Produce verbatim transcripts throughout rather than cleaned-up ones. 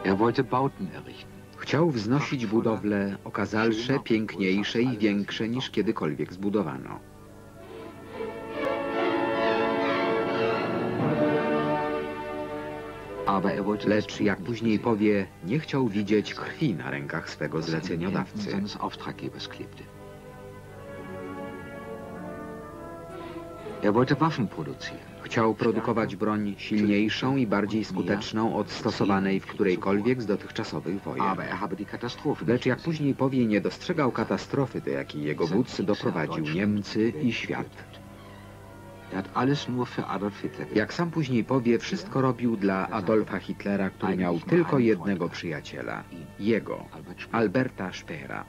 Chciał wznosić budowle okazalsze, piękniejsze i większe niż kiedykolwiek zbudowano. Lecz, jak później powie, nie chciał widzieć krwi na rękach swego zleceniodawcy. Chciał produkować broń silniejszą i bardziej skuteczną od stosowanej w którejkolwiek z dotychczasowych wojen. Lecz, jak później powie, nie dostrzegał katastrofy, do jakiej jego wódz doprowadził Niemcy i świat. Jak sam później powie, wszystko robił dla Adolfa Hitlera, który miał tylko jednego przyjaciela. Jego, Alberta Speera.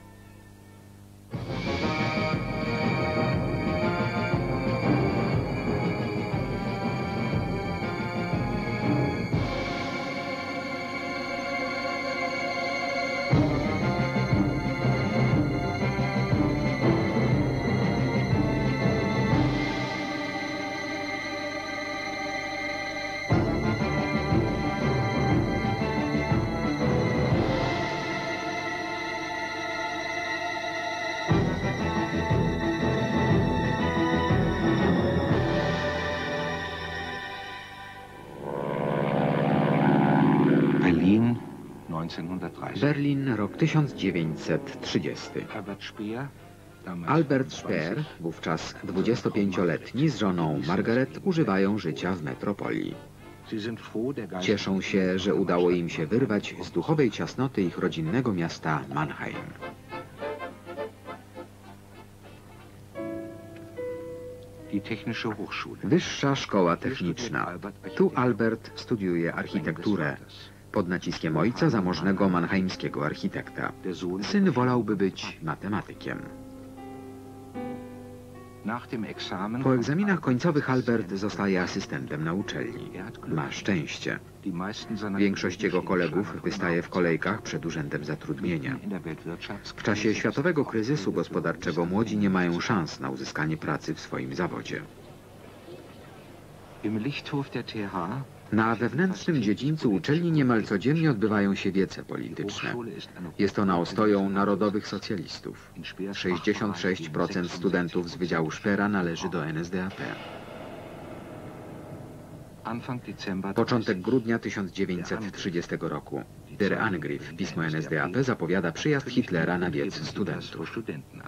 Berlin, rok tysiąc dziewięćset trzydziesty. Albert Speer, wówczas dwudziestopięcioletni, z żoną Margaret używają życia w metropolii. Cieszą się, że udało im się wyrwać z duchowej ciasnoty ich rodzinnego miasta Mannheim. Wyższa Szkoła Techniczna. Tu Albert studiuje architekturę. Pod naciskiem ojca, zamożnego mannheimskiego architekta. Syn wolałby być matematykiem. Po egzaminach końcowych Albert zostaje asystentem na uczelni. Ma szczęście. Większość jego kolegów wystaje w kolejkach przed urzędem zatrudnienia. W czasie światowego kryzysu gospodarczego młodzi nie mają szans na uzyskanie pracy w swoim zawodzie. Na wewnętrznym dziedzińcu uczelni niemal codziennie odbywają się wiece polityczne. Jest ona ostoją narodowych socjalistów. sześćdziesiąt sześć procent studentów z Wydziału Speera należy do N S D A P. Początek grudnia tysiąc dziewięćset trzydziestego roku. Der Angriff, pismo N S D A P, zapowiada przyjazd Hitlera na wiec studentów.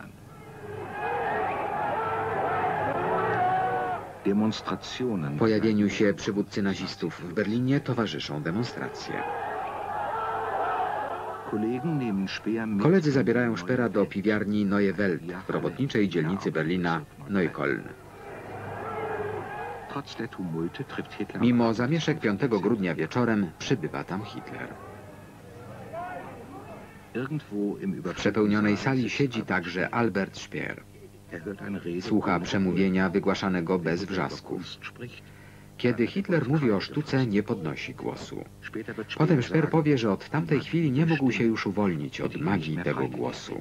Pojawieniu się przywódcy nazistów w Berlinie towarzyszą demonstracje. Koledzy zabierają Speera do piwiarni Neue Welt w robotniczej dzielnicy Berlina Neukölln. Mimo zamieszek piątego grudnia wieczorem przybywa tam Hitler. W przepełnionej sali siedzi także Albert Speer. Słucha przemówienia wygłaszanego bez wrzasków. Kiedy Hitler mówi o sztuce, nie podnosi głosu. Potem Speer powie, że od tamtej chwili nie mógł się już uwolnić od magii tego głosu.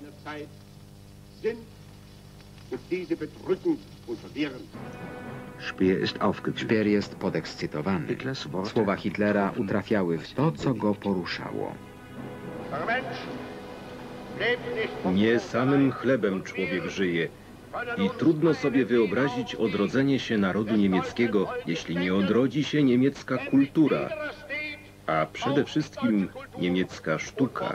Speer jest podekscytowany. Słowa Hitlera utrafiały w to, co go poruszało. Nie samym chlebem człowiek żyje i trudno sobie wyobrazić odrodzenie się narodu niemieckiego, jeśli nie odrodzi się niemiecka kultura, a przede wszystkim niemiecka sztuka.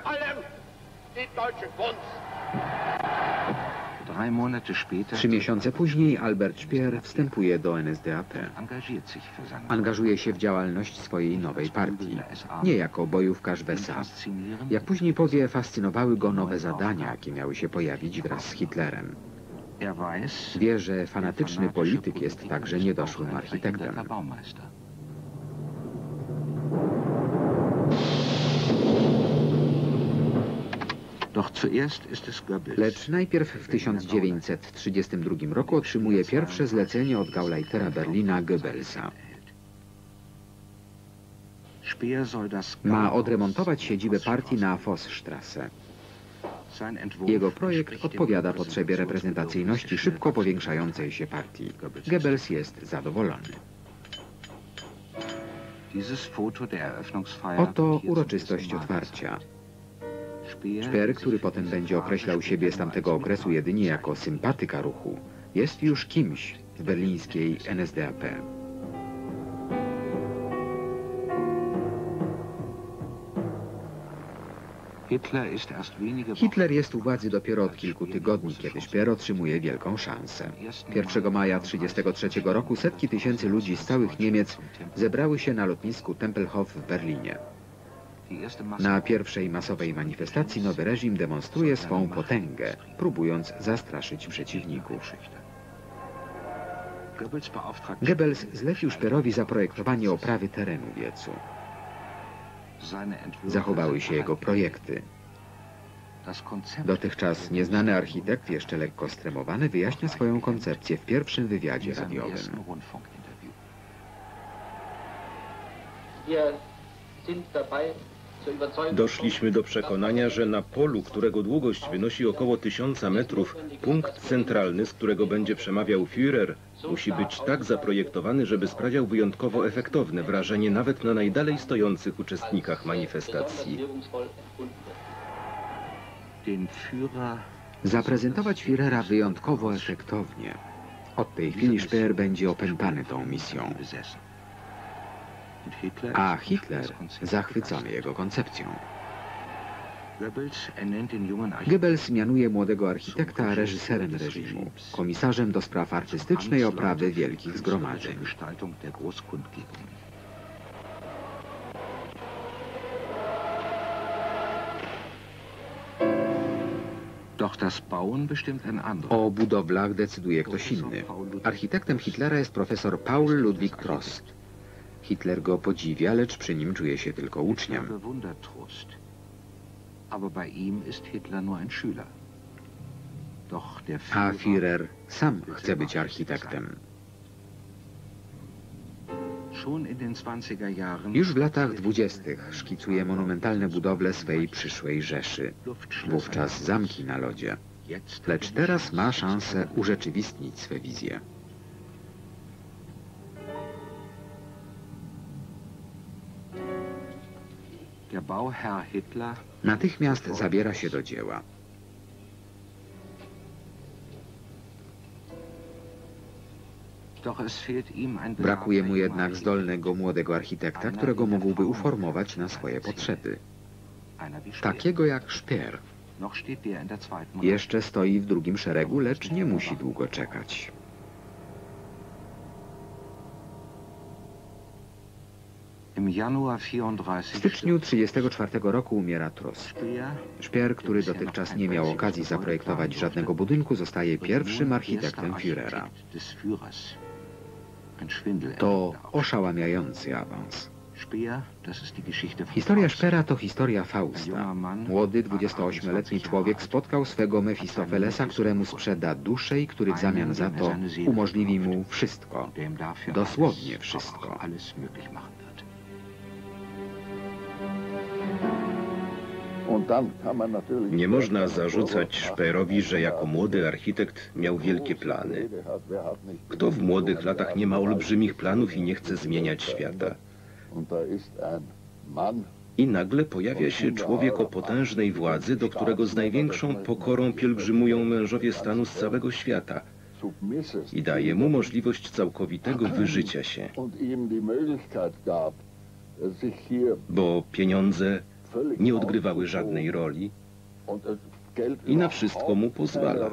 Trzy miesiące później Albert Speer wstępuje do N S D A P. Angażuje się w działalność swojej nowej partii, nie jako bojówkarz w S A. Jak później powie, fascynowały go nowe zadania, jakie miały się pojawić wraz z Hitlerem. Wie, że fanatyczny polityk jest także niedoszłym architektem. Lecz najpierw w tysiąc dziewięćset trzydziestym drugim roku otrzymuje pierwsze zlecenie od Gauleitera Berlina Goebbelsa. Ma odremontować siedzibę partii na Vossstrasse. Jego projekt odpowiada potrzebie reprezentacyjności szybko powiększającej się partii. Goebbels jest zadowolony. Oto uroczystość otwarcia. Speer, który potem będzie określał siebie z tamtego okresu jedynie jako sympatyka ruchu, jest już kimś w berlińskiej N S D A P. Hitler jest u władzy dopiero od kilku tygodni, kiedy Speer otrzymuje wielką szansę. pierwszego maja tysiąc dziewięćset trzydziestego trzeciego roku setki tysięcy ludzi z całych Niemiec zebrały się na lotnisku Tempelhof w Berlinie. Na pierwszej masowej manifestacji nowy reżim demonstruje swą potęgę, próbując zastraszyć przeciwników. Goebbels zlecił Speerowi zaprojektowanie oprawy terenu wiecu. Zachowały się jego projekty. Dotychczas nieznany architekt, jeszcze lekko stremowany, wyjaśnia swoją koncepcję w pierwszym wywiadzie radiowym. Doszliśmy do przekonania, że na polu, którego długość wynosi około tysiąca metrów, punkt centralny, z którego będzie przemawiał Führer, musi być tak zaprojektowany, żeby sprawiał wyjątkowo efektowne wrażenie nawet na najdalej stojących uczestnikach manifestacji. Zaprezentować Führera wyjątkowo efektownie. Od tej chwili Speer będzie opętany tą misją. A Hitler zachwycony jego koncepcją. Goebbels mianuje młodego architekta reżyserem reżimu, komisarzem do spraw artystycznej oprawy wielkich zgromadzeń. O budowlach decyduje ktoś inny. Architektem Hitlera jest profesor Paul Ludwig Trost. Hitler go podziwia, lecz przy nim czuje się tylko uczniem. A Führer sam chce być architektem. Już w latach dwudziestych szkicuje monumentalne budowle swej przyszłej Rzeszy, wówczas zamki na lodzie. Lecz teraz ma szansę urzeczywistnić swe wizje. Natychmiast zabiera się do dzieła. Brakuje mu jednak zdolnego młodego architekta, którego mógłby uformować na swoje potrzeby. Takiego jak Speer. Jeszcze stoi w drugim szeregu, lecz nie musi długo czekać. W styczniu tysiąc dziewięćset trzydziestego czwartego roku umiera Trost. Speer, który dotychczas nie miał okazji zaprojektować żadnego budynku, zostaje pierwszym architektem Führera. To oszałamiający awans. Historia Speera to historia Fausta. Młody, dwudziestoośmioletni człowiek spotkał swego Mefistofelesa, któremu sprzeda duszę i który w zamian za to umożliwi mu wszystko. Dosłownie wszystko. Nie można zarzucać Speerowi, że jako młody architekt miał wielkie plany. Kto w młodych latach nie ma olbrzymich planów i nie chce zmieniać świata? I nagle pojawia się człowiek o potężnej władzy, do którego z największą pokorą pielgrzymują mężowie stanu z całego świata. I daje mu możliwość całkowitego wyżycia się. Bo pieniądze nie odgrywały żadnej roli i na wszystko mu pozwala.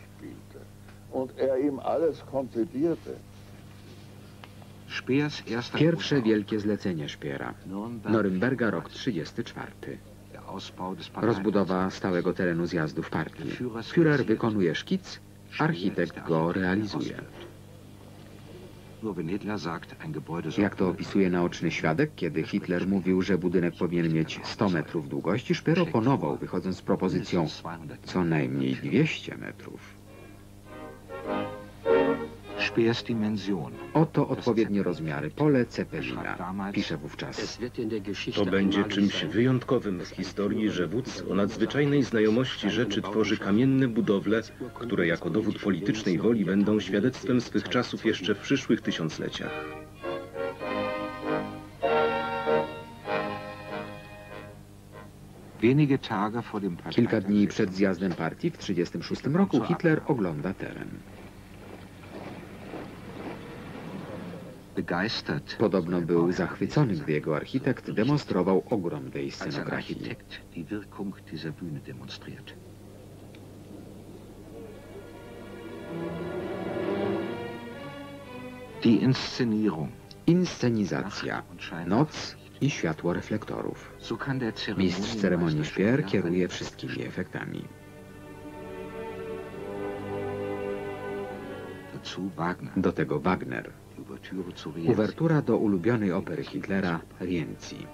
Pierwsze wielkie zlecenie Speera. Norymberga, rok trzydziesty czwarty. Rozbudowa stałego terenu zjazdów partii. Führer wykonuje szkic, architekt go realizuje. Jak to opisuje naoczny świadek, kiedy Hitler mówił, że budynek powinien mieć sto metrów długości, Speer oponował, wychodząc z propozycją co najmniej dwieście metrów. Oto odpowiednie rozmiary. Pole Zeppelina. Pisze wówczas. To będzie czymś wyjątkowym w historii, że wódz o nadzwyczajnej znajomości rzeczy tworzy kamienne budowle, które jako dowód politycznej woli będą świadectwem swych czasów jeszcze w przyszłych tysiącleciach. Kilka dni przed zjazdem partii w tysiąc dziewięćset trzydziestym szóstym roku Hitler ogląda teren. Podobno był zachwycony, gdy jego architekt demonstrował ogrom tej scenografii. Inscenizacja, noc i światło reflektorów. Mistrz ceremonii Speer kieruje wszystkimi efektami. Do tego Wagner. Uwertura do ulubionej opery Hitlera Rienzi.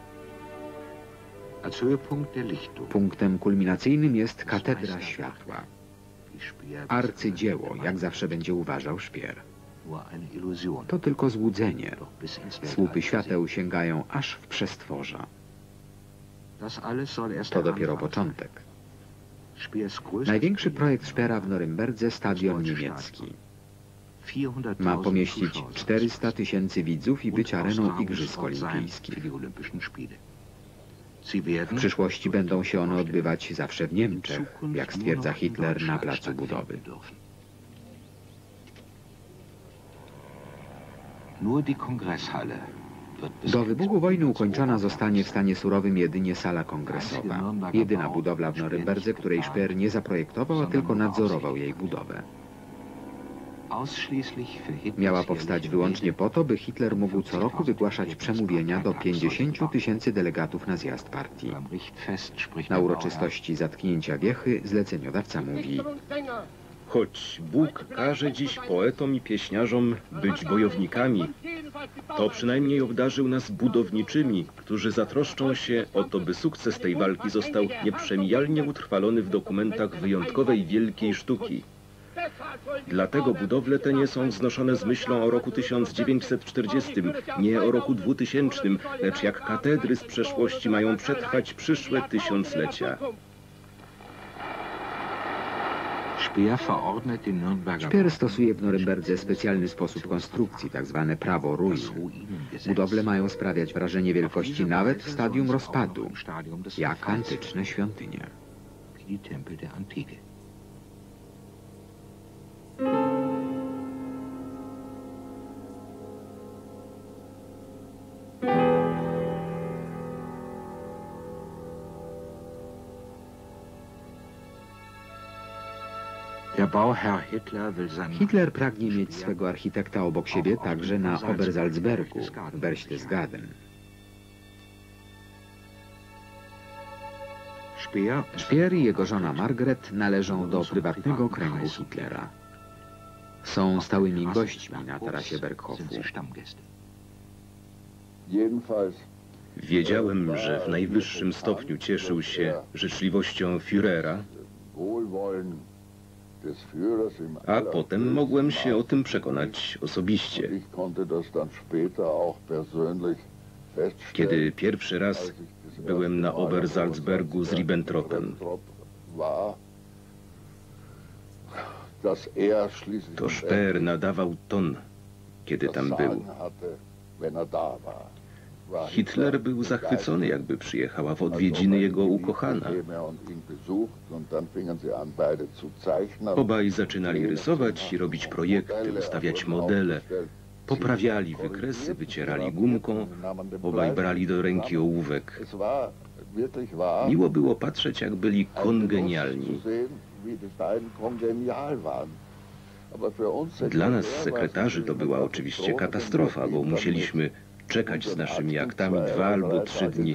Punktem kulminacyjnym jest Katedra Światła. Arcydzieło, jak zawsze będzie uważał Speer. To tylko złudzenie. Słupy świateł sięgają aż w przestworza. To dopiero początek. Największy projekt Speera w Norymberdze, stadion niemiecki. Ma pomieścić czterysta tysięcy widzów i być areną Igrzysk Olimpijskich. W przyszłości będą się one odbywać zawsze w Niemczech, jak stwierdza Hitler na placu budowy. Do wybuchu wojny ukończona zostanie w stanie surowym jedynie sala kongresowa. Jedyna budowla w Norymberdze, której Speer nie zaprojektował, a tylko nadzorował jej budowę. Miała powstać wyłącznie po to, by Hitler mógł co roku wygłaszać przemówienia do pięćdziesięciu tysięcy delegatów na zjazd partii. Na uroczystości zatknięcia wiechy zleceniodawca mówi: choć Bóg każe dziś poetom i pieśniarzom być bojownikami, to przynajmniej obdarzył nas budowniczymi, którzy zatroszczą się o to, by sukces tej walki został nieprzemijalnie utrwalony w dokumentach wyjątkowej wielkiej sztuki. Dlatego budowle te nie są wznoszone z myślą o roku tysiąc dziewięćset czterdziestym, nie o roku dwutysięcznym, lecz jak katedry z przeszłości mają przetrwać przyszłe tysiąclecia. Speer stosuje w Norymberdze specjalny sposób konstrukcji, tzw. prawo ruin. Budowle mają sprawiać wrażenie wielkości nawet w stadium rozpadu, jak antyczne świątynie. Hitler pragnie mieć swego architekta obok siebie także na Obersalzbergu, w Berchtesgaden. Speer i jego żona Margaret należą do prywatnego kręgu Hitlera. Są stałymi gośćmi na tarasie Berghofu. Wiedziałem, że w najwyższym stopniu cieszył się życzliwością Führera, a potem mogłem się o tym przekonać osobiście. Kiedy pierwszy raz byłem na Obersalzbergu z Ribbentropem, to Speer nadawał ton, kiedy tam był. Hitler był zachwycony, jakby przyjechała w odwiedziny jego ukochana. Obaj zaczynali rysować i robić projekty, ustawiać modele. Poprawiali wykresy, wycierali gumką, obaj brali do ręki ołówek. Miło było patrzeć, jak byli kongenialni. Dla nas, sekretarzy, to była oczywiście katastrofa, bo musieliśmy czekać z naszymi aktami dwa albo trzy dni.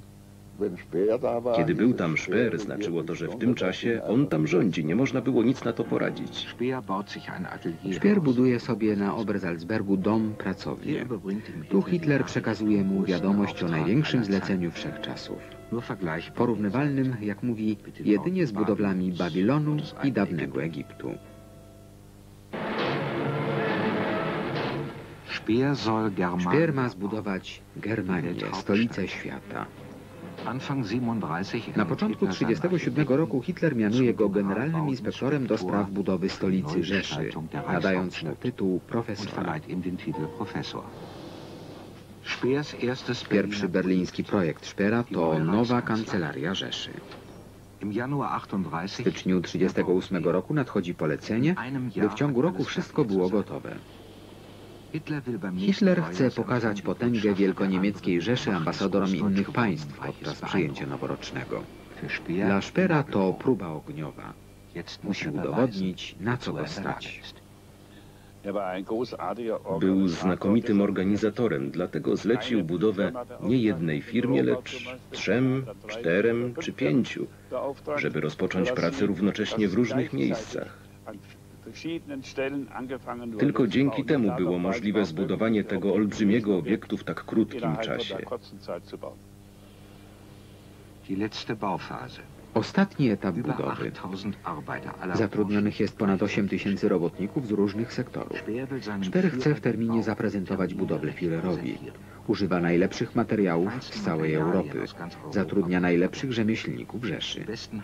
Kiedy był tam Speer, znaczyło to, że w tym czasie on tam rządzi, nie można było nic na to poradzić. Speer buduje sobie na Obersalzbergu dom, pracownię. Tu Hitler przekazuje mu wiadomość o największym zleceniu wszechczasów. Porównywalnym, jak mówi, jedynie z budowlami Babilonu i dawnego Egiptu. Speer ma zbudować Germanię, stolicę świata. Na początku tysiąc dziewięćset trzydziestego siódmego roku Hitler mianuje go generalnym inspektorem do spraw budowy stolicy Rzeszy, nadając mu tytuł profesora. Pierwszy berliński projekt Speera to nowa kancelaria Rzeszy. W styczniu trzydziestego ósmego roku nadchodzi polecenie, by w ciągu roku wszystko było gotowe. Hitler chce pokazać potęgę wielkoniemieckiej Rzeszy ambasadorom innych państw podczas przyjęcia noworocznego. Dla Speera to próba ogniowa. Musi udowodnić, na co go stać. Był znakomitym organizatorem, dlatego zlecił budowę nie jednej firmie, lecz trzem, czterem czy pięciu, żeby rozpocząć pracę równocześnie w różnych miejscach. Tylko dzięki temu było możliwe zbudowanie tego olbrzymiego obiektu w tak krótkim czasie. Ostatni etap budowy. Zatrudnionych jest ponad osiem tysięcy robotników z różnych sektorów. Speer chce w terminie zaprezentować budowlę Führerowi. Używa najlepszych materiałów z całej Europy. Zatrudnia najlepszych rzemieślników Rzeszy.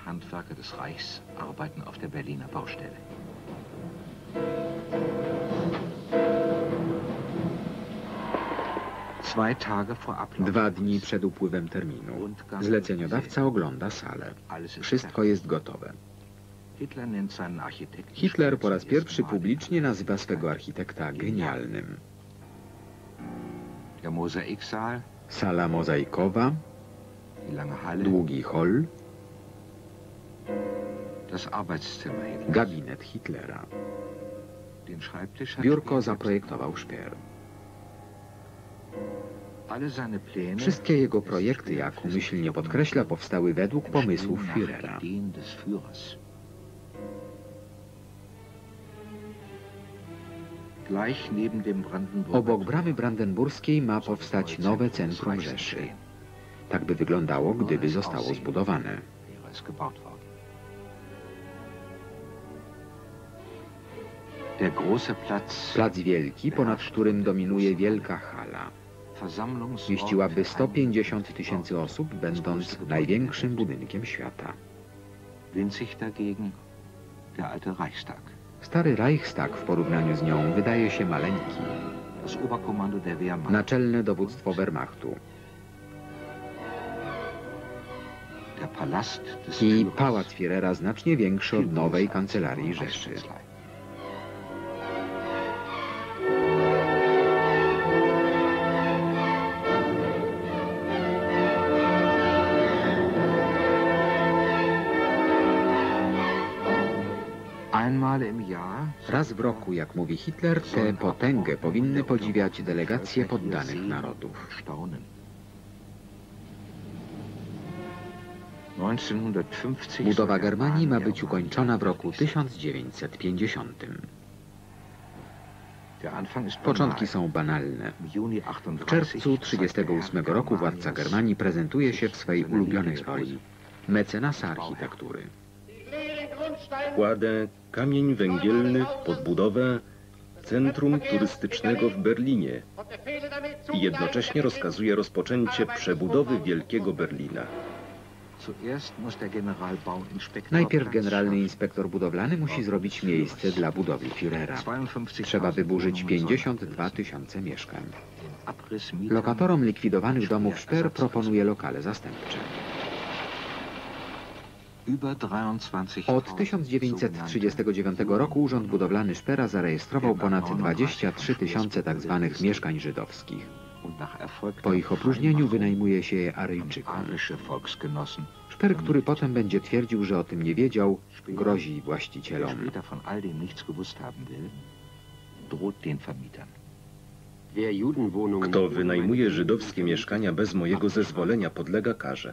Dwa dni przed upływem terminu zleceniodawca ogląda salę. Wszystko jest gotowe. Hitler po raz pierwszy publicznie nazywa swego architekta genialnym. Sala mozaikowa, długi hol, gabinet Hitlera. Biurko zaprojektował Speer. Wszystkie jego projekty, jak umyślnie podkreśla, powstały według pomysłów Führera. Obok bramy brandenburskiej ma powstać nowe centrum Rzeszy. Tak by wyglądało, gdyby zostało zbudowane. Plac Wielki, ponad którym dominuje wielka hala. Mieściłaby sto pięćdziesiąt tysięcy osób, będąc największym budynkiem świata. Stary Reichstag w porównaniu z nią wydaje się maleńki. Naczelne dowództwo Wehrmachtu i pałac Führera znacznie większy od nowej kancelarii Rzeszy. Raz w roku, jak mówi Hitler, tę potęgę powinny podziwiać delegacje poddanych narodów. Budowa Germanii ma być ukończona w roku tysiąc dziewięćset pięćdziesiątym. Początki są banalne. W czerwcu trzydziestego ósmego roku władca Germanii prezentuje się w swej ulubionej roli – mecenasa architektury. Kładę kamień węgielny pod budowę centrum turystycznego w Berlinie i jednocześnie rozkazuje rozpoczęcie przebudowy Wielkiego Berlina. Najpierw generalny inspektor budowlany musi zrobić miejsce dla budowy Führera. Trzeba wyburzyć pięćdziesiąt dwa tysiące mieszkań. Lokatorom likwidowanych domów Speer proponuje lokale zastępcze. Od tysiąc dziewięćset trzydziestego dziewiątego roku Urząd Budowlany Speera zarejestrował ponad dwadzieścia trzy tysiące tzw. mieszkań żydowskich. Po ich opróżnieniu wynajmuje się je Aryjczykom. Speer, który potem będzie twierdził, że o tym nie wiedział, grozi właścicielom. Kto wynajmuje żydowskie mieszkania bez mojego zezwolenia, podlega karze.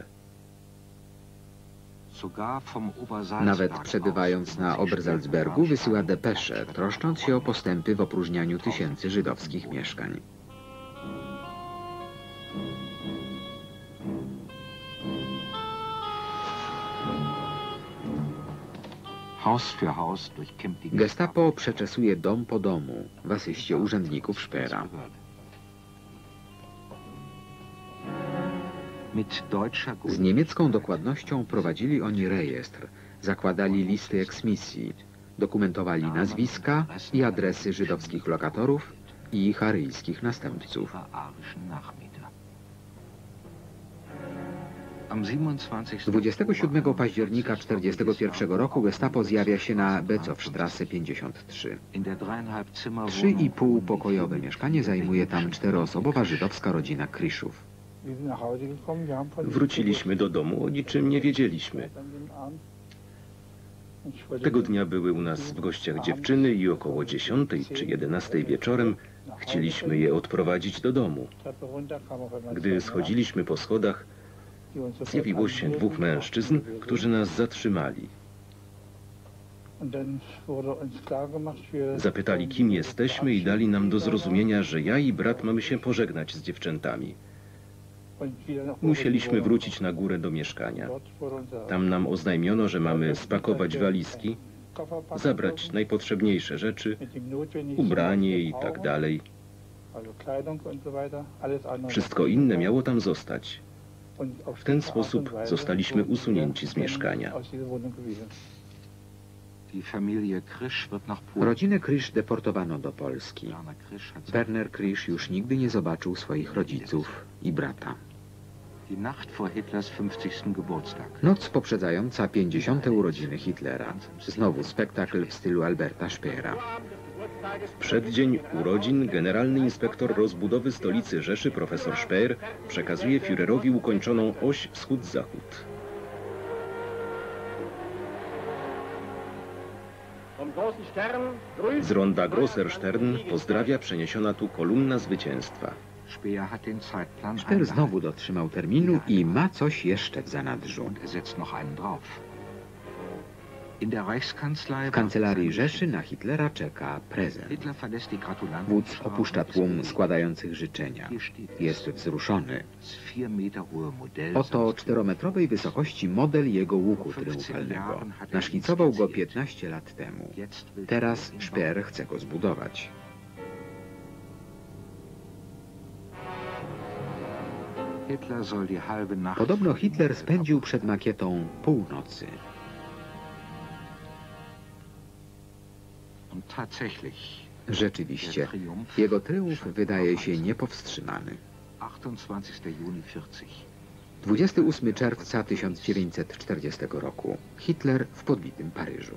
Nawet przebywając na Obersalzbergu wysyła depesze, troszcząc się o postępy w opróżnianiu tysięcy żydowskich mieszkań. Gestapo przeczesuje dom po domu w asyście urzędników Speera. Z niemiecką dokładnością prowadzili oni rejestr, zakładali listy eksmisji, dokumentowali nazwiska i adresy żydowskich lokatorów i ich aryjskich następców. dwudziestego siódmego października tysiąc dziewięćset czterdziestego pierwszego roku Gestapo zjawia się na Bezowstrasse pięćdziesiąt trzy. Trzy i pół pokojowe mieszkanie zajmuje tam czteroosobowa żydowska rodzina Kriszów. Wróciliśmy do domu, o niczym nie wiedzieliśmy. Tego dnia były u nas w gościach dziewczyny i około dziesiątej czy jedenastej wieczorem chcieliśmy je odprowadzić do domu. Gdy schodziliśmy po schodach, zjawiło się dwóch mężczyzn, którzy nas zatrzymali. Zapytali, kim jesteśmy i dali nam do zrozumienia, że ja i brat mamy się pożegnać z dziewczętami. Musieliśmy wrócić na górę do mieszkania. Tam nam oznajmiono, że mamy spakować walizki, zabrać najpotrzebniejsze rzeczy, ubranie i tak dalej. Wszystko inne miało tam zostać. W ten sposób zostaliśmy usunięci z mieszkania. Rodzinę Krisz deportowano do Polski. Werner Krisz już nigdy nie zobaczył swoich rodziców i brata. Noc poprzedzająca pięćdziesiąte urodziny Hitlera. Znowu spektakl w stylu Alberta Speera. W przeddzień urodzin generalny inspektor rozbudowy stolicy Rzeszy profesor Speer przekazuje Führerowi ukończoną oś wschód-zachód. Z ronda Grosser Stern pozdrawia przeniesiona tu kolumna zwycięstwa. Speer znowu dotrzymał terminu i ma coś jeszcze w zanadrzu. W kancelarii Rzeszy na Hitlera czeka prezent. Wódz opuszcza tłum składających życzenia. Jest wzruszony. Oto czterometrowej wysokości model jego łuku triumfalnego. Naszkicował go piętnaście lat temu. Teraz Speer chce go zbudować. Podobno Hitler spędził przed makietą północy. Rzeczywiście, jego triumf wydaje się niepowstrzymany. dwudziestego ósmego czerwca tysiąc dziewięćset czterdziestego roku. Hitler w podbitym Paryżu.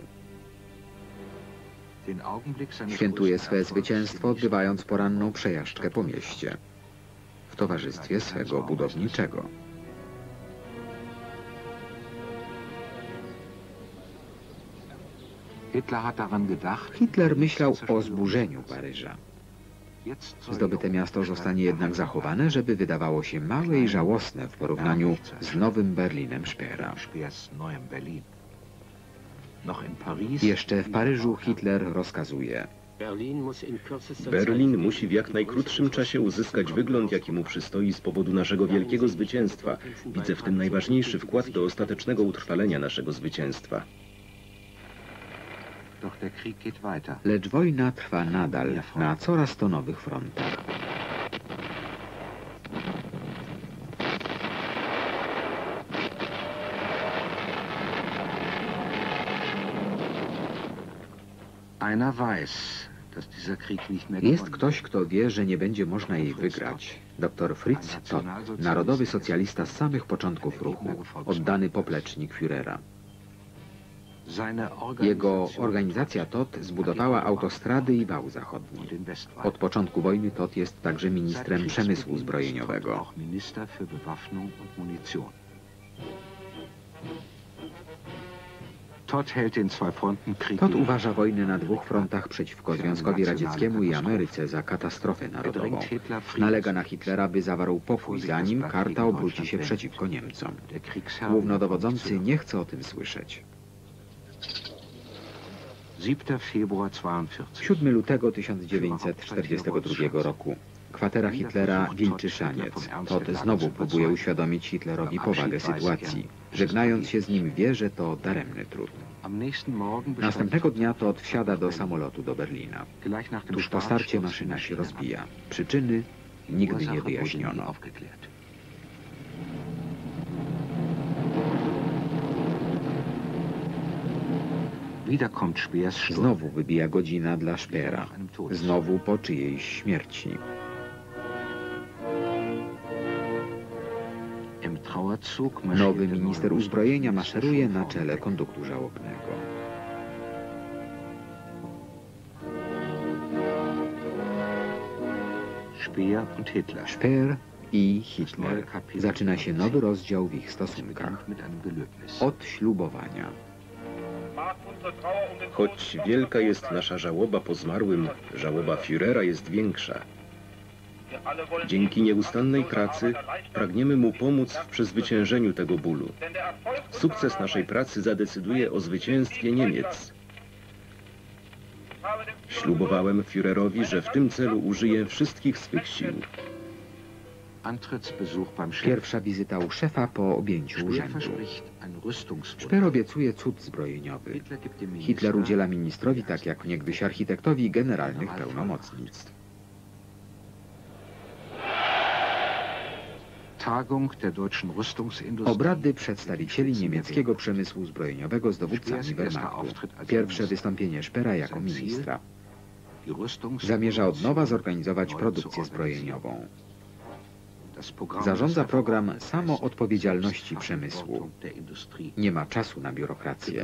Świętuje swe zwycięstwo, odbywając poranną przejażdżkę po mieście. W towarzystwie swego budowniczego. Hitler myślał o zburzeniu Paryża. Zdobyte miasto zostanie jednak zachowane, żeby wydawało się małe i żałosne w porównaniu z nowym Berlinem Speera. Jeszcze w Paryżu Hitler rozkazuje: Berlin musi w jak najkrótszym czasie uzyskać wygląd, jaki mu przystoi z powodu naszego wielkiego zwycięstwa. Widzę w tym najważniejszy wkład do ostatecznego utrwalenia naszego zwycięstwa. Lecz wojna trwa nadal na coraz to nowych frontach. Jest ktoś, kto wie, że nie będzie można jej wygrać. Doktor Fritz Todt, narodowy socjalista z samych początków ruchu, oddany poplecznik Führera. Jego organizacja Todt zbudowała autostrady i wał zachodni. Od początku wojny Todt jest także ministrem przemysłu zbrojeniowego. Todt uważa wojnę na dwóch frontach przeciwko Związkowi Radzieckiemu i Ameryce za katastrofę narodową. Nalega na Hitlera, by zawarł pokój, zanim karta obróci się przeciwko Niemcom. Głównodowodzący nie chce o tym słyszeć. siódmego lutego tysiąc dziewięćset czterdziestego drugiego roku. Kwatera Hitlera, Wilczyszaniec. Todt znowu próbuje uświadomić Hitlerowi powagę sytuacji. Żegnając się z nim, wie, że to daremny trud. Następnego dnia Todt wsiada do samolotu do Berlina. Tuż po starcie maszyna się rozbija. Przyczyny nigdy nie wyjaśniono. Znowu wybija godzina dla Speera. Znowu po czyjejś śmierci. Nowy minister uzbrojenia maszeruje na czele konduktu żałobnego. Speer i Hitler. Zaczyna się nowy rozdział w ich stosunkach. Od ślubowania. Choć wielka jest nasza żałoba po zmarłym, żałoba Führera jest większa. Dzięki nieustannej pracy pragniemy mu pomóc w przezwyciężeniu tego bólu. Sukces naszej pracy zadecyduje o zwycięstwie Niemiec. Ślubowałem Führerowi, że w tym celu użyję wszystkich swych sił. Pierwsza wizyta u szefa po objęciu urzędu. Speer obiecuje cud zbrojeniowy. Hitler udziela ministrowi, tak jak niegdyś architektowi, generalnych pełnomocnictw. Obrady przedstawicieli niemieckiego przemysłu zbrojeniowego z dowódcami Wehrmachtu. Pierwsze wystąpienie Speera jako ministra. Zamierza od nowa zorganizować produkcję zbrojeniową. Zarządza program samoodpowiedzialności przemysłu. Nie ma czasu na biurokrację.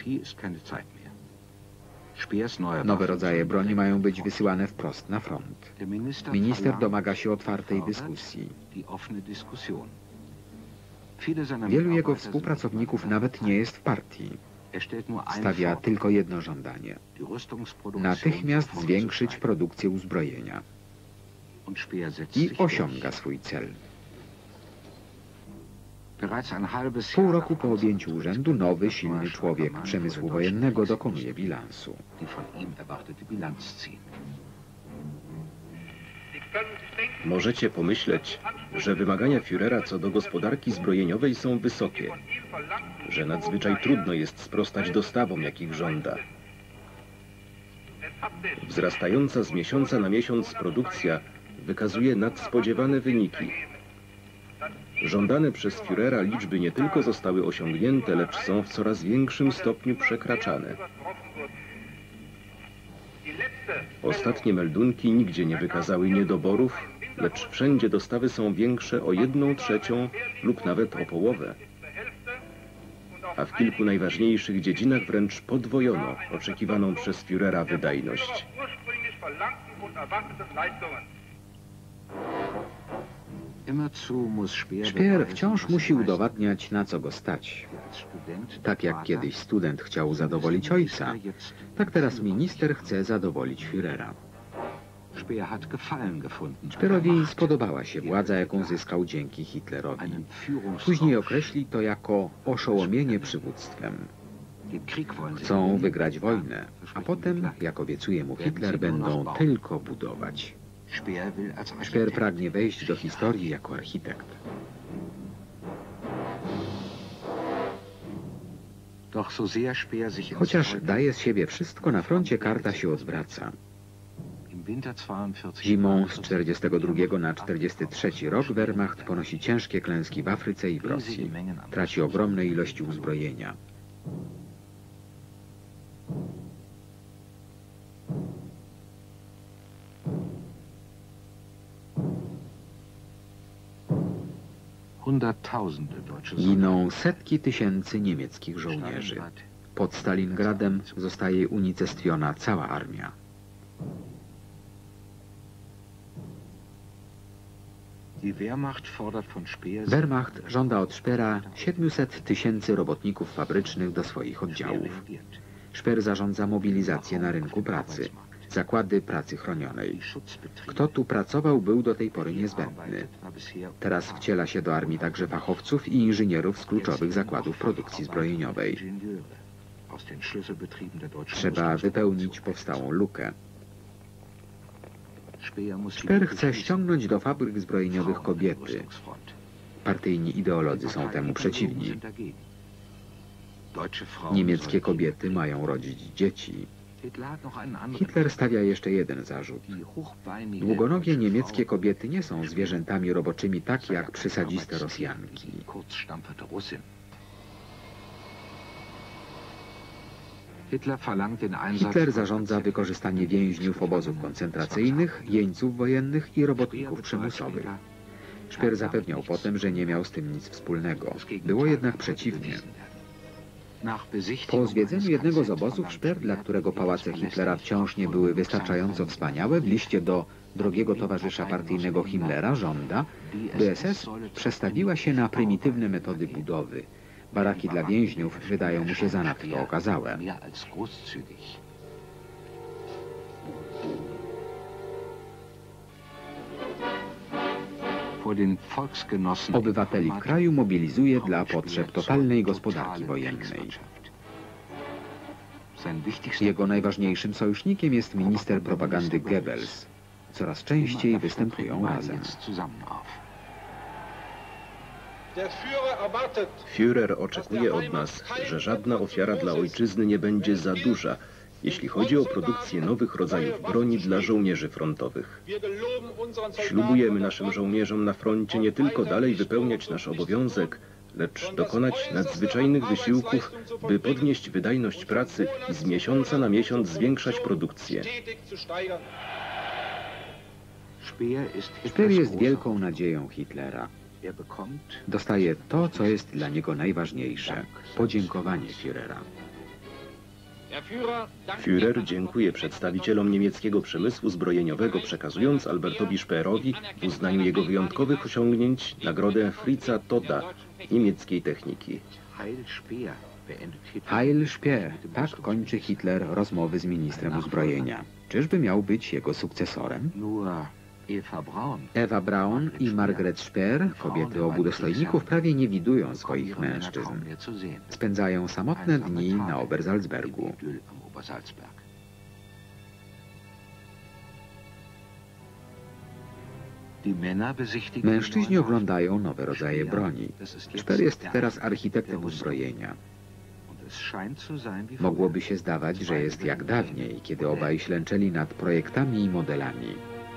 Nowe rodzaje broni mają być wysyłane wprost na front. Minister domaga się otwartej dyskusji. Wielu jego współpracowników nawet nie jest w partii. Stawia tylko jedno żądanie. Natychmiast zwiększyć produkcję uzbrojenia. I osiąga swój cel. Pół roku po objęciu urzędu nowy, silny człowiek przemysłu wojennego dokonuje bilansu. Możecie pomyśleć, że wymagania Führera co do gospodarki zbrojeniowej są wysokie, że nadzwyczaj trudno jest sprostać dostawom, jakich żąda. Wzrastająca z miesiąca na miesiąc produkcja wykazuje nadspodziewane wyniki. Żądane przez Führera liczby nie tylko zostały osiągnięte, lecz są w coraz większym stopniu przekraczane. Ostatnie meldunki nigdzie nie wykazały niedoborów, lecz wszędzie dostawy są większe o jedną trzecią lub nawet o połowę. A w kilku najważniejszych dziedzinach wręcz podwojono oczekiwaną przez Führera wydajność. Speer wciąż musi udowadniać, na co go stać. Tak jak kiedyś student chciał zadowolić ojca, tak teraz minister chce zadowolić Führera. Speerowi spodobała się władza, jaką zyskał dzięki Hitlerowi. Później określi to jako oszołomienie przywództwem. Chcą wygrać wojnę, a potem, jak obiecuje mu Hitler, będą tylko budować. Speer pragnie wejść do historii jako architekt. Chociaż daje z siebie wszystko, na froncie karta się odwraca. Zimą z czterdziestego drugiego na czterdziesty trzeci rok Wehrmacht ponosi ciężkie klęski w Afryce i w Rosji. Traci ogromne ilości uzbrojenia. Giną setki tysięcy niemieckich żołnierzy. Pod Stalingradem zostaje unicestwiona cała armia. Wehrmacht żąda od Speera siedmiuset tysięcy robotników fabrycznych do swoich oddziałów. Speer zarządza mobilizację na rynku pracy. Zakłady pracy chronionej. Kto tu pracował, był do tej pory niezbędny. Teraz wciela się do armii także fachowców i inżynierów z kluczowych zakładów produkcji zbrojeniowej. Trzeba wypełnić powstałą lukę. Speer chce ściągnąć do fabryk zbrojeniowych kobiety. Partyjni ideolodzy są temu przeciwni. Niemieckie kobiety mają rodzić dzieci. Hitler stawia jeszcze jeden zarzut. Długonogie niemieckie kobiety nie są zwierzętami roboczymi tak jak przysadziste Rosjanki. Hitler zarządza wykorzystanie więźniów obozów koncentracyjnych, jeńców wojennych i robotników przymusowych. Speer zapewniał potem, że nie miał z tym nic wspólnego. Było jednak przeciwnie. Po zwiedzeniu jednego z obozów Speer, dla którego pałace Hitlera wciąż nie były wystarczająco wspaniałe, w liście do drogiego towarzysza partyjnego Himmlera żąda, by S S przestawiła się na prymitywne metody budowy. Baraki dla więźniów wydają mu się zanadto okazałe. Obywateli w kraju mobilizuje dla potrzeb totalnej gospodarki wojennej. Jego najważniejszym sojusznikiem jest minister propagandy Goebbels. Coraz częściej występują razem. Führer oczekuje od nas, że żadna ofiara dla ojczyzny nie będzie za duża, jeśli chodzi o produkcję nowych rodzajów broni dla żołnierzy frontowych. Ślubujemy naszym żołnierzom na froncie nie tylko dalej wypełniać nasz obowiązek, lecz dokonać nadzwyczajnych wysiłków, by podnieść wydajność pracy i z miesiąca na miesiąc zwiększać produkcję. Speer jest wielką nadzieją Hitlera. Dostaje to, co jest dla niego najważniejsze – podziękowanie Führera. Führer dziękuje przedstawicielom niemieckiego przemysłu zbrojeniowego, przekazując Albertowi Speerowi w uznaniu jego wyjątkowych osiągnięć nagrodę Fritza Todda niemieckiej techniki. Heil Speer, tak kończy Hitler rozmowy z ministrem uzbrojenia. Czyżby miał być jego sukcesorem? Eva Braun i Margaret Speer, kobiety obu dostojników, prawie nie widują swoich mężczyzn. Spędzają samotne dni na Obersalzbergu. Mężczyźni oglądają nowe rodzaje broni. Speer jest teraz architektem uzbrojenia. Mogłoby się zdawać, że jest jak dawniej, kiedy obaj ślęczeli nad projektami i modelami.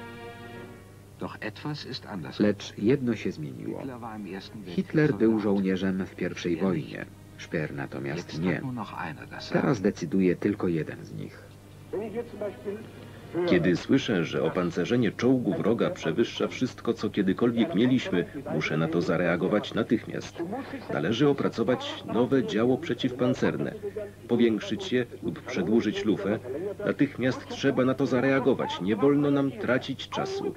Lecz jedno się zmieniło. Hitler był żołnierzem w pierwszej wojnie, Speer natomiast nie. Teraz decyduje tylko jeden z nich. Kiedy słyszę, że opancerzenie czołgu wroga przewyższa wszystko, co kiedykolwiek mieliśmy, muszę na to zareagować natychmiast. Należy opracować nowe działo przeciwpancerne, powiększyć je lub przedłużyć lufę. Natychmiast trzeba na to zareagować. Nie wolno nam tracić czasu.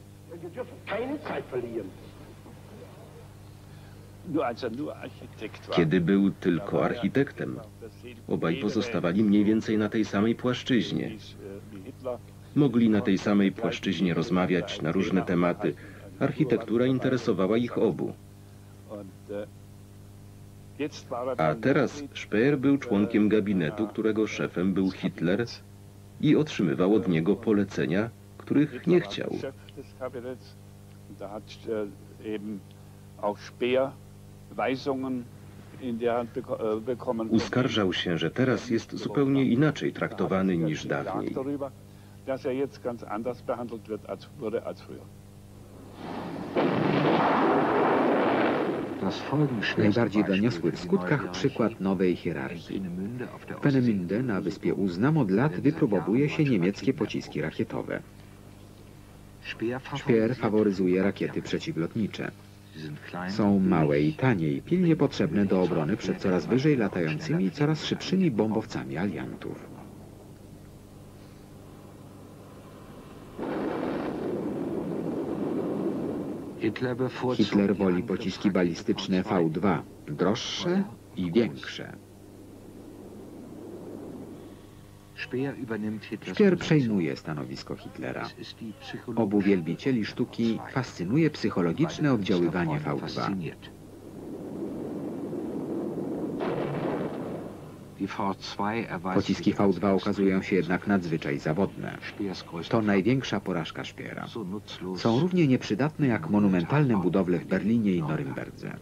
Kiedy był tylko architektem, obaj pozostawali mniej więcej na tej samej płaszczyźnie. Mogli na tej samej płaszczyźnie rozmawiać na różne tematy. Architektura interesowała ich obu. A teraz Speer był członkiem gabinetu, którego szefem był Hitler i otrzymywał od niego polecenia, których nie chciał. Uskarżał się, że teraz jest zupełnie inaczej traktowany niż dawniej. Najbardziej doniosły w skutkach przykład nowej hierarchii. W Peenemünde na wyspie Uznam od lat wypróbowuje się niemieckie pociski rakietowe. Speer faworyzuje rakiety przeciwlotnicze. Są małe i tanie i pilnie potrzebne do obrony przed coraz wyżej latającymi i coraz szybszymi bombowcami aliantów. Hitler woli pociski balistyczne V dwa, droższe i większe. Speer przejmuje stanowisko Hitlera. Obu wielbicieli sztuki fascynuje psychologiczne oddziaływanie V dwa. Pociski V dwa okazują się jednak nadzwyczaj zawodne. To największa porażka Speera. Są równie nieprzydatne jak monumentalne budowle w Berlinie i Norymberdze.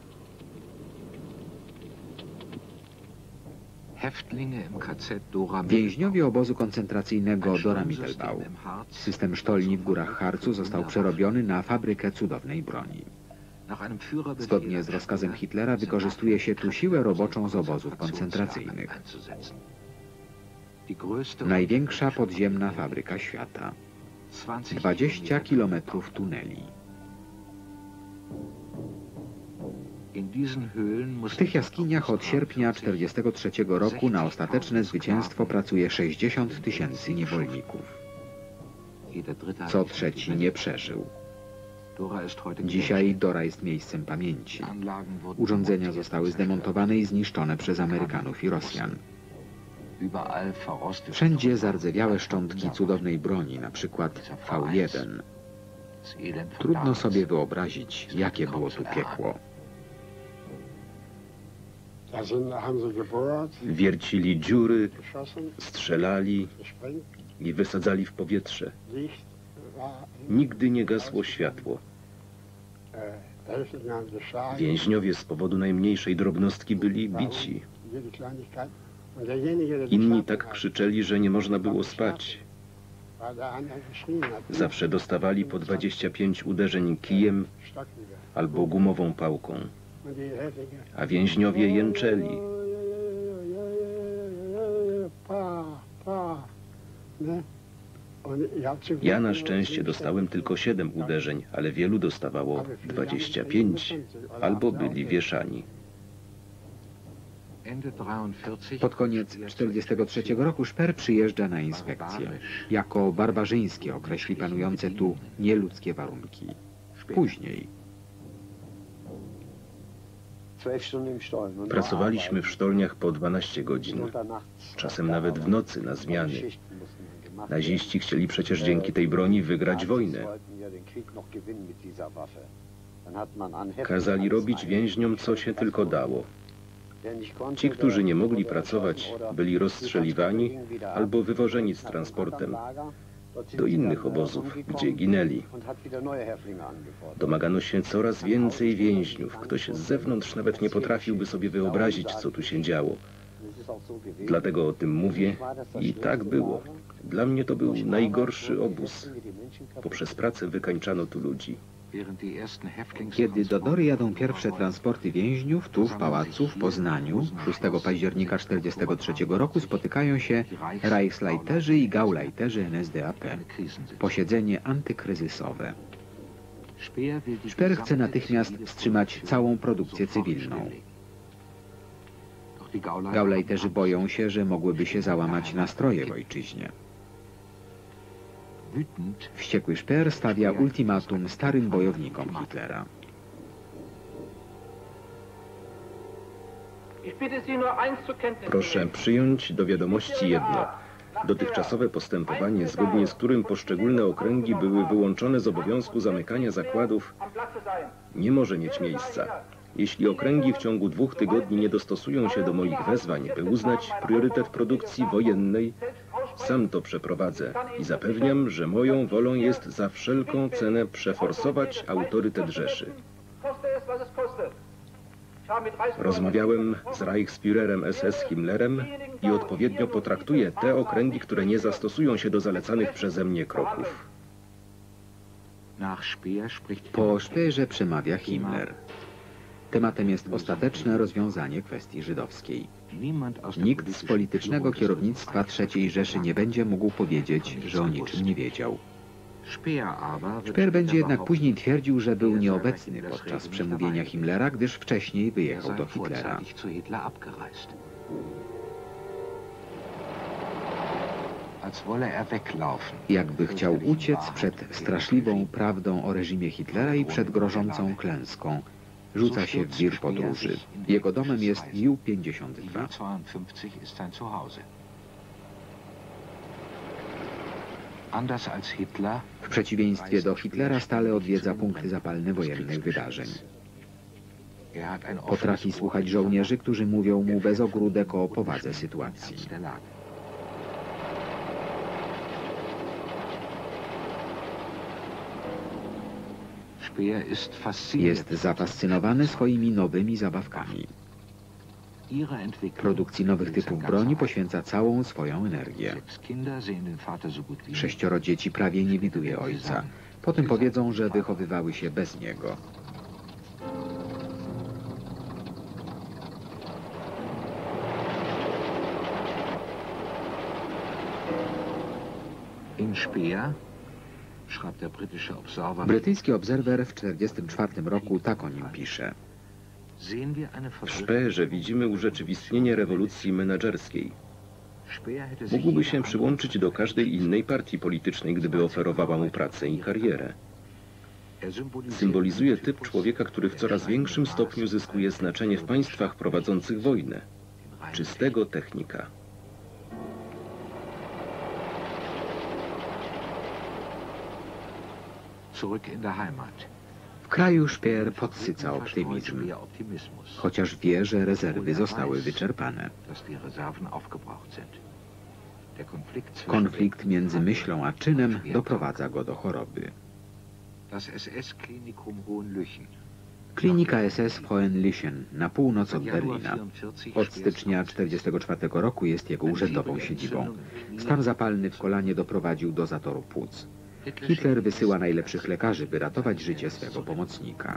Więźniowie obozu koncentracyjnego Dora Mittelbau. System sztolni w górach Harcu został przerobiony na fabrykę cudownej broni. Zgodnie z rozkazem Hitlera wykorzystuje się tu siłę roboczą z obozów koncentracyjnych. Największa podziemna fabryka świata. dwadzieścia kilometrów tuneli. W tych jaskiniach od sierpnia tysiąc dziewięćset czterdziestego trzeciego roku na ostateczne zwycięstwo pracuje sześćdziesiąt tysięcy niewolników. Co trzeci nie przeżył. Dzisiaj Dora jest miejscem pamięci. Urządzenia zostały zdemontowane i zniszczone przez Amerykanów i Rosjan. Wszędzie zardzewiałe szczątki cudownej broni, na przykład V jeden. Trudno sobie wyobrazić, jakie było tu piekło. Wiercili dziury, strzelali i wysadzali w powietrze. Nigdy nie gasło światło. Więźniowie z powodu najmniejszej drobnostki byli bici. Inni tak krzyczeli, że nie można było spać. Zawsze dostawali po dwadzieścia pięć uderzeń kijem albo gumową pałką. A więźniowie jęczeli. Ja na szczęście dostałem tylko siedem uderzeń, ale wielu dostawało dwadzieścia pięć albo byli wieszani. Pod koniec tysiąc dziewięćset czterdziestego trzeciego roku Speer przyjeżdża na inspekcję. Jako barbarzyńskie określi panujące tu nieludzkie warunki. Później. Pracowaliśmy w sztolniach po dwanaście godzin, czasem nawet w nocy na zmiany. Naziści chcieli przecież dzięki tej broni wygrać wojnę. Kazali robić więźniom, co się tylko dało. Ci, którzy nie mogli pracować, byli rozstrzeliwani albo wywożeni z transportem do innych obozów, gdzie ginęli. Domagano się coraz więcej więźniów. Ktoś z zewnątrz nawet nie potrafiłby sobie wyobrazić, co tu się działo. Dlatego o tym mówię i tak było. Dla mnie to był najgorszy obóz. Poprzez pracę wykańczano tu ludzi. Kiedy do Dory jadą pierwsze transporty więźniów, tu w pałacu w Poznaniu szóstego października tysiąc dziewięćset czterdziestego trzeciego roku spotykają się Reichsleiterzy i Gauleiterzy N S D A P. Posiedzenie antykryzysowe. Speer chce natychmiast wstrzymać całą produkcję cywilną. Gauleiterzy boją się, że mogłyby się załamać nastroje w ojczyźnie. Wściekły Speer stawia ultimatum starym bojownikom Hitlera. Proszę przyjąć do wiadomości jedno. Dotychczasowe postępowanie, zgodnie z którym poszczególne okręgi były wyłączone z obowiązku zamykania zakładów, nie może mieć miejsca. Jeśli okręgi w ciągu dwóch tygodni nie dostosują się do moich wezwań, by uznać priorytet produkcji wojennej, sam to przeprowadzę i zapewniam, że moją wolą jest za wszelką cenę przeforsować autorytet Rzeszy. Rozmawiałem z Reichsführerem S S Himmlerem i odpowiednio potraktuję te okręgi, które nie zastosują się do zalecanych przeze mnie kroków. Po Speerze przemawia Himmler. Tematem jest ostateczne rozwiązanie kwestii żydowskiej. Nikt z politycznego kierownictwa trzeciej Rzeszy nie będzie mógł powiedzieć, że o niczym nie wiedział. Speer będzie jednak później twierdził, że był nieobecny podczas przemówienia Himmlera, gdyż wcześniej wyjechał do Hitlera. Jakby chciał uciec przed straszliwą prawdą o reżimie Hitlera i przed grożącą klęską. Rzuca się w wir podróży. Jego domem jest Ju pięćdziesiąt dwa. W przeciwieństwie do Hitlera stale odwiedza punkty zapalne wojennych wydarzeń. Potrafi słuchać żołnierzy, którzy mówią mu bez ogródek o powadze sytuacji. Jest zafascynowany swoimi nowymi zabawkami. Produkcji nowych typów broni poświęca całą swoją energię. Sześcioro dzieci prawie nie widuje ojca. Potem powiedzą, że wychowywały się bez niego. Brytyjski Obserwer w tysiąc dziewięćset czterdziestym czwartym roku tak o nim pisze. W Speerze widzimy urzeczywistnienie rewolucji menedżerskiej. Mógłby się przyłączyć do każdej innej partii politycznej, gdyby oferowała mu pracę i karierę. Symbolizuje typ człowieka, który w coraz większym stopniu zyskuje znaczenie w państwach prowadzących wojnę. Czystego technika. W kraju Speer podsyca optymizm, chociaż wie, że rezerwy zostały wyczerpane. Konflikt między myślą a czynem doprowadza go do choroby. Klinika S S w Hohenlychen na północ od Berlina. Od stycznia tysiąc dziewięćset czterdziestego czwartego roku jest jego urzędową siedzibą. Stan zapalny w kolanie doprowadził do zatoru płuc. Hitler wysyła najlepszych lekarzy, by ratować życie swego pomocnika.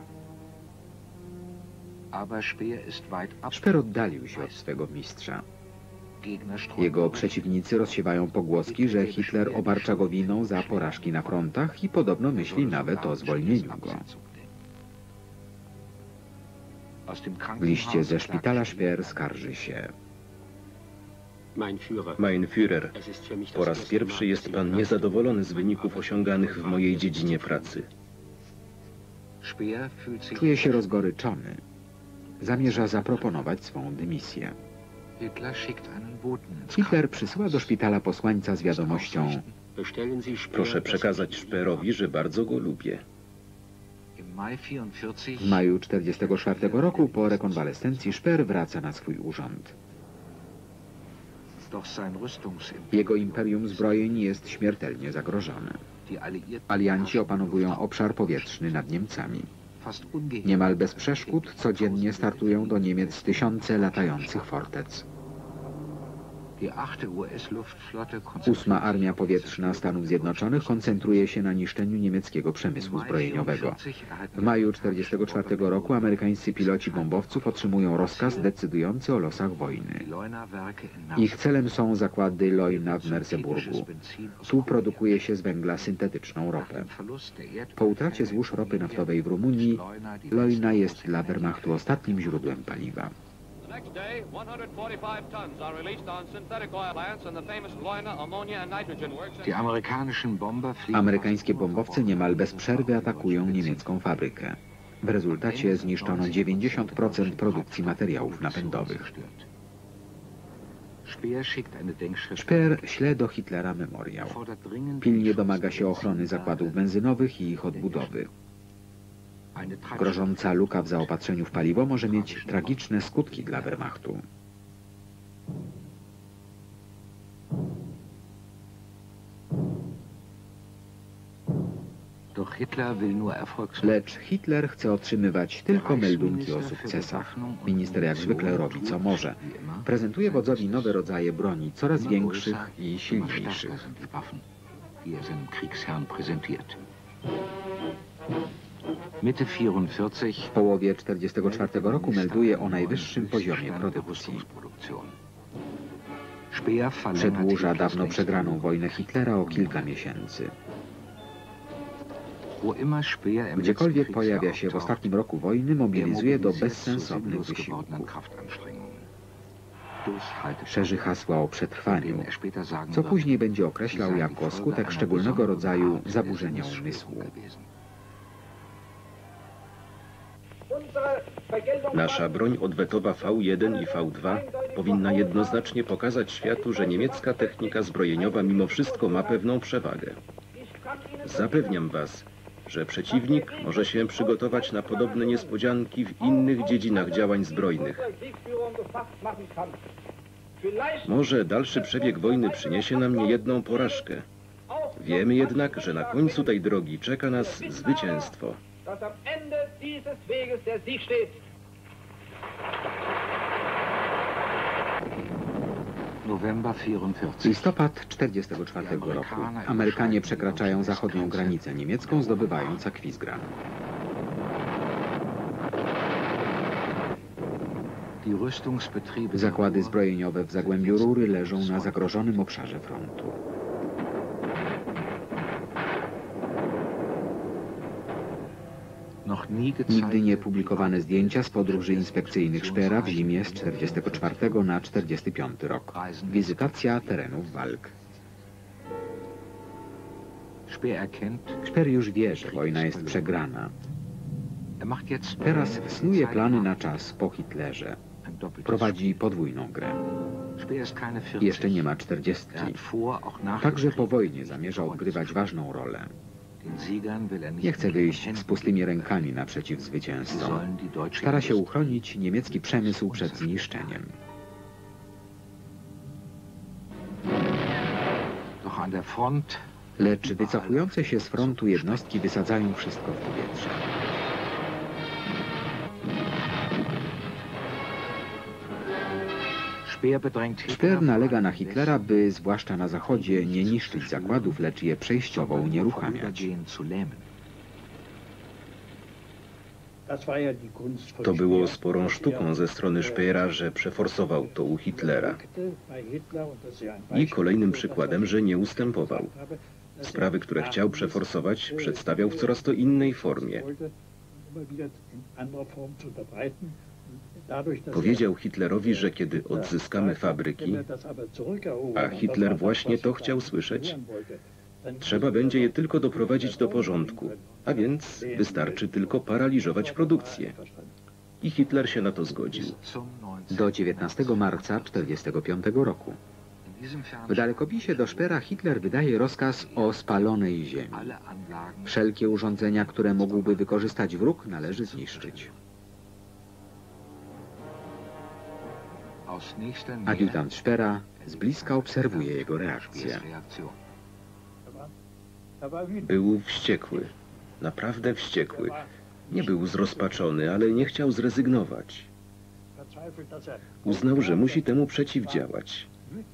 Speer oddalił się od swego mistrza. Jego przeciwnicy rozsiewają pogłoski, że Hitler obarcza go winą za porażki na frontach i podobno myśli nawet o zwolnieniu go. W liście ze szpitala Speer skarży się. Mein Führer, po raz pierwszy jest pan niezadowolony z wyników osiąganych w mojej dziedzinie pracy. Czuje się rozgoryczony. Zamierza zaproponować swą dymisję. Hitler przysyła do szpitala posłańca z wiadomością: Proszę przekazać Speerowi, że bardzo go lubię. w maju tysiąc dziewięćset czterdziestego czwartego roku po rekonwalescencji Speer wraca na swój urząd. Jego imperium zbrojeń jest śmiertelnie zagrożone. Alianci opanowują obszar powietrzny nad Niemcami. Niemal bez przeszkód codziennie startują do Niemiec tysiące latających fortec. Ósma Armia Powietrzna Stanów Zjednoczonych koncentruje się na niszczeniu niemieckiego przemysłu zbrojeniowego. W maju tysiąc dziewięćset czterdziestego czwartego roku amerykańscy piloci bombowców otrzymują rozkaz decydujący o losach wojny. Ich celem są zakłady Leuna w Merseburgu. Tu produkuje się z węgla syntetyczną ropę. Po utracie złóż ropy naftowej w Rumunii, Leuna jest dla Wehrmachtu ostatnim źródłem paliwa. Next day, one hundred forty-five tons are released on synthetic oil plants in the famous Leuna ammonia and nitrogen works. Amerykańskie bombowce niemal bez przerwy atakują niemiecką fabrykę. W rezultacie zniszczono dziewięćdziesiąt procent produkcji materiałów napędowych. Speer śle do Hitlera memoriał. Pilnie domaga się ochrony zakładów benzynowych i ich odbudowy. Grożąca luka w zaopatrzeniu w paliwo może mieć tragiczne skutki dla Wehrmachtu. Lecz Hitler chce otrzymywać tylko meldunki o sukcesach. Minister jak zwykle robi co może. Prezentuje wodzowi nowe rodzaje broni, coraz większych i silniejszych. W połowie tysiąc dziewięćset czterdziestego czwartego roku melduje o najwyższym poziomie produkcji. Przedłuża dawno przegraną wojnę Hitlera o kilka miesięcy. Gdziekolwiek pojawia się w ostatnim roku wojny, mobilizuje do bezsensownych wysiłków. Szerzy hasła o przetrwaniu, co później będzie określał jako skutek szczególnego rodzaju zaburzenia umysłu. Nasza broń odwetowa V jeden i V dwa powinna jednoznacznie pokazać światu, że niemiecka technika zbrojeniowa mimo wszystko ma pewną przewagę. Zapewniam was, że przeciwnik może się przygotować na podobne niespodzianki w innych dziedzinach działań zbrojnych. Może dalszy przebieg wojny przyniesie nam niejedną porażkę. Wiemy jednak, że na końcu tej drogi czeka nas zwycięstwo. Listopad tysiąc dziewięćset czterdziestego czwartego roku. Amerykanie przekraczają zachodnią granicę niemiecką, zdobywając Aquisgrán. Zakłady zbrojeniowe w Zagłębiu Rury leżą na zagrożonym obszarze frontu. Nigdy nie publikowane zdjęcia z podróży inspekcyjnych Speera w zimie z czterdziestego czwartego na czterdziesty piąty rok. Wizytacja terenów walk. Speer już wie, że wojna jest przegrana. Teraz snuje plany na czas po Hitlerze. Prowadzi podwójną grę. Jeszcze nie ma czterdziestki. Także po wojnie zamierza odgrywać ważną rolę. Nie chce wyjść z pustymi rękami naprzeciw zwycięzcom. Stara się uchronić niemiecki przemysł przed zniszczeniem. Lecz wycofujące się z frontu jednostki wysadzają wszystko w powietrze. Speer nalega na Hitlera, by zwłaszcza na zachodzie nie niszczyć zakładów, lecz je przejściowo unieruchamiać. To było sporą sztuką ze strony Speera, że przeforsował to u Hitlera. I kolejnym przykładem, że nie ustępował. Sprawy, które chciał przeforsować, przedstawiał w coraz to innej formie. Powiedział Hitlerowi, że kiedy odzyskamy fabryki, a Hitler właśnie to chciał słyszeć, trzeba będzie je tylko doprowadzić do porządku, a więc wystarczy tylko paraliżować produkcję. I Hitler się na to zgodził. Do dziewiętnastego marca tysiąc dziewięćset czterdziestego piątego roku. W dalekopisie do Speera Hitler wydaje rozkaz o spalonej ziemi. Wszelkie urządzenia, które mógłby wykorzystać wróg, należy zniszczyć. Adiutant Speera z bliska obserwuje jego reakcję. Był wściekły, naprawdę wściekły. Nie był zrozpaczony, ale nie chciał zrezygnować. Uznał, że musi temu przeciwdziałać.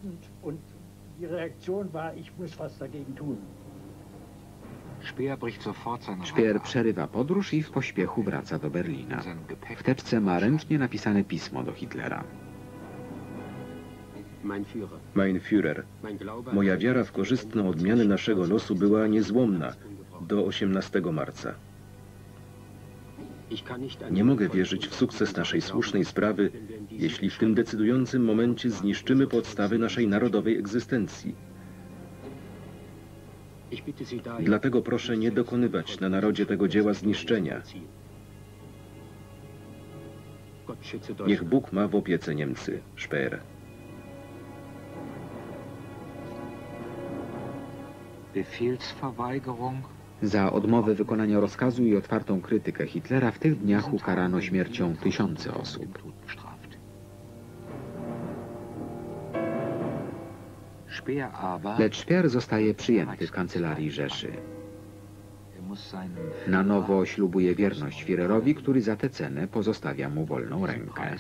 Speer przerywa podróż i w pośpiechu wraca do Berlina. W teczce ma ręcznie napisane pismo do Hitlera. Mein Führer, moja wiara w korzystną odmianę naszego losu była niezłomna do osiemnastego marca. Nie mogę wierzyć w sukces naszej słusznej sprawy, jeśli w tym decydującym momencie zniszczymy podstawy naszej narodowej egzystencji. Dlatego proszę nie dokonywać na narodzie tego dzieła zniszczenia. Niech Bóg ma w opiece Niemcy. Speer. Za odmowę wykonania rozkazu i otwartą krytykę Hitlera w tych dniach ukarano śmiercią tysiące osób. Lecz Speer zostaje przyjęty w kancelarii Rzeszy. Na nowo ślubuje wierność Führerowi, który za tę cenę pozostawia mu wolną rękę.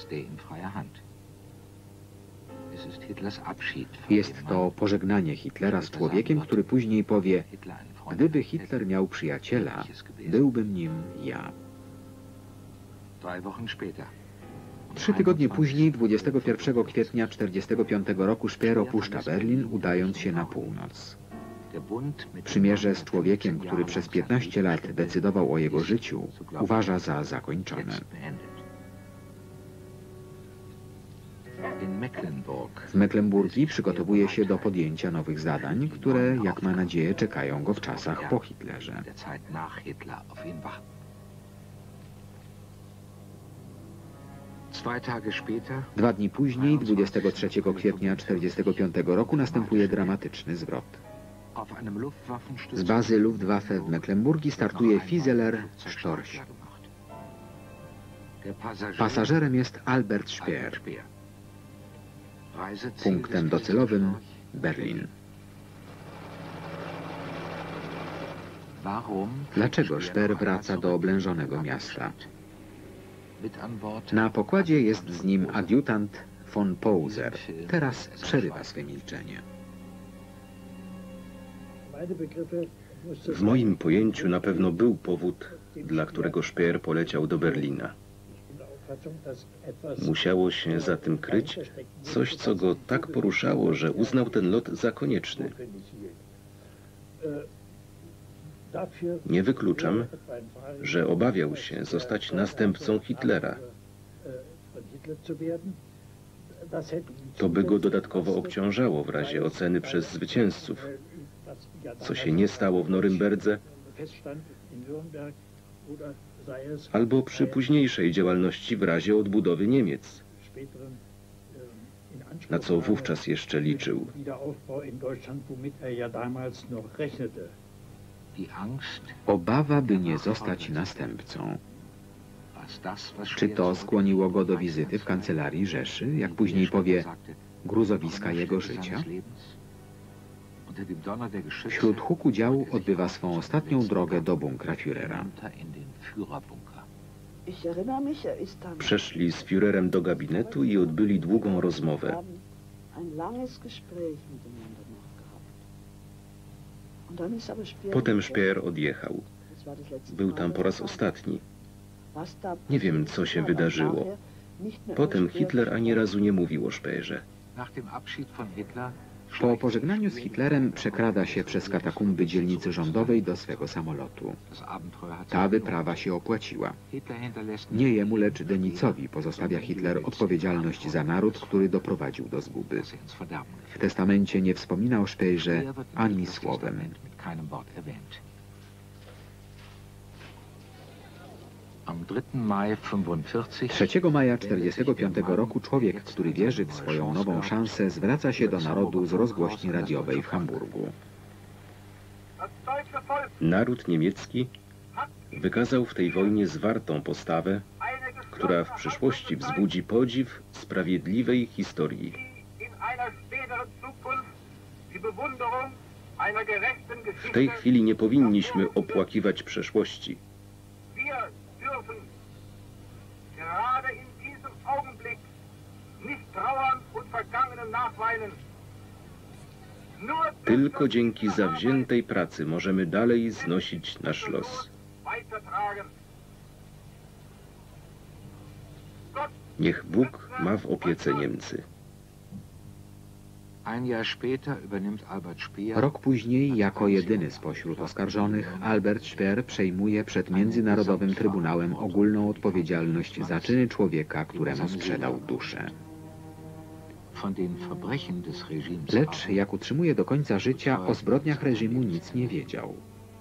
Jest to pożegnanie Hitlera z człowiekiem, który później powie: gdyby Hitler miał przyjaciela, byłbym nim ja. Trzy tygodnie później, dwudziestego pierwszego kwietnia tysiąc dziewięćset czterdziestego piątego roku, Speer opuszcza Berlin, udając się na północ. Przymierze z człowiekiem, który przez piętnaście lat decydował o jego życiu, uważa za zakończone. W Mecklenburgii przygotowuje się do podjęcia nowych zadań, które, jak ma nadzieję, czekają go w czasach po Hitlerze. Dwa dni później, dwudziestego trzeciego kwietnia tysiąc dziewięćset czterdziestego piątego roku, następuje dramatyczny zwrot. Z bazy Luftwaffe w Mecklenburgii startuje Fieseler Storch. Pasażerem jest Albert Speer. Punktem docelowym Berlin. Dlaczego Speer wraca do oblężonego miasta? Na pokładzie jest z nim adiutant von Poser. Teraz przerywa swe milczenie. W moim pojęciu na pewno był powód, dla którego Speer poleciał do Berlina. Musiało się za tym kryć coś, co go tak poruszało, że uznał ten lot za konieczny. Nie wykluczam, że obawiał się zostać następcą Hitlera. To by go dodatkowo obciążało w razie oceny przez zwycięzców, co się nie stało w Norymberdze, albo przy późniejszej działalności w razie odbudowy Niemiec, na co wówczas jeszcze liczył. Obawa, by nie zostać następcą. Czy to skłoniło go do wizyty w kancelarii Rzeszy, jak później powie, gruzowiska jego życia? Wśród huku działu odbywa swą ostatnią drogę do bunkra Führera. Przeszli z Führerem do gabinetu i odbyli długą rozmowę. Potem Speer odjechał. Był tam po raz ostatni. Nie wiem, co się wydarzyło. Potem Hitler ani razu nie mówił o Speerze. Po pożegnaniu z Hitlerem przekrada się przez katakumby dzielnicy rządowej do swego samolotu. Ta wyprawa się opłaciła. Nie jemu, lecz Denizowi pozostawia Hitler odpowiedzialność za naród, który doprowadził do zguby. W testamencie nie wspomina o Speerze ani słowem. trzeciego maja tysiąc dziewięćset czterdziestego piątego roku człowiek, który wierzy w swoją nową szansę, zwraca się do narodu z rozgłośni radiowej w Hamburgu. Naród niemiecki wykazał w tej wojnie zwartą postawę, która w przyszłości wzbudzi podziw sprawiedliwej historii. W tej chwili nie powinniśmy opłakiwać przeszłości. Tylko dzięki zawziętej pracy możemy dalej znosić nasz los. Niech Bóg ma w opiece Niemcy. Rok później, jako jedyny spośród oskarżonych, Albert Speer przejmuje przed Międzynarodowym Trybunałem ogólną odpowiedzialność za czyny człowieka, któremu sprzedał duszę. Lecz, jak utrzymuje do końca życia, o zbrodniach reżimu nic nie wiedział.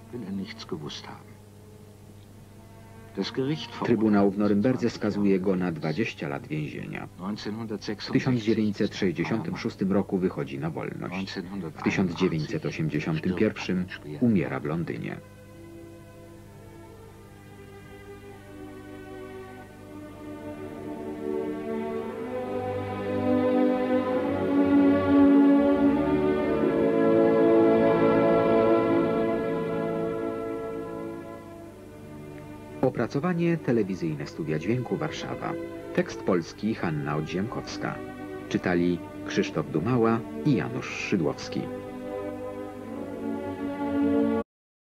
Trybunał w Norymberdze skazuje go na dwadzieścia lat więzienia. W tysiąc dziewięćset sześćdziesiątym szóstym roku wychodzi na wolność. W tysiąc dziewięćset osiemdziesiątym pierwszym umiera w Londynie. Opracowanie Telewizyjne Studia Dźwięku Warszawa. Tekst polski Hanna Odziemkowska. Czytali Krzysztof Dumała i Janusz Szydłowski.